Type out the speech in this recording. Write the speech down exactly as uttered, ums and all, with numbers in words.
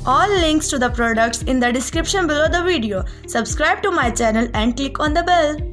All links to the products in the description below the video. Subscribe to my channel and click on the bell.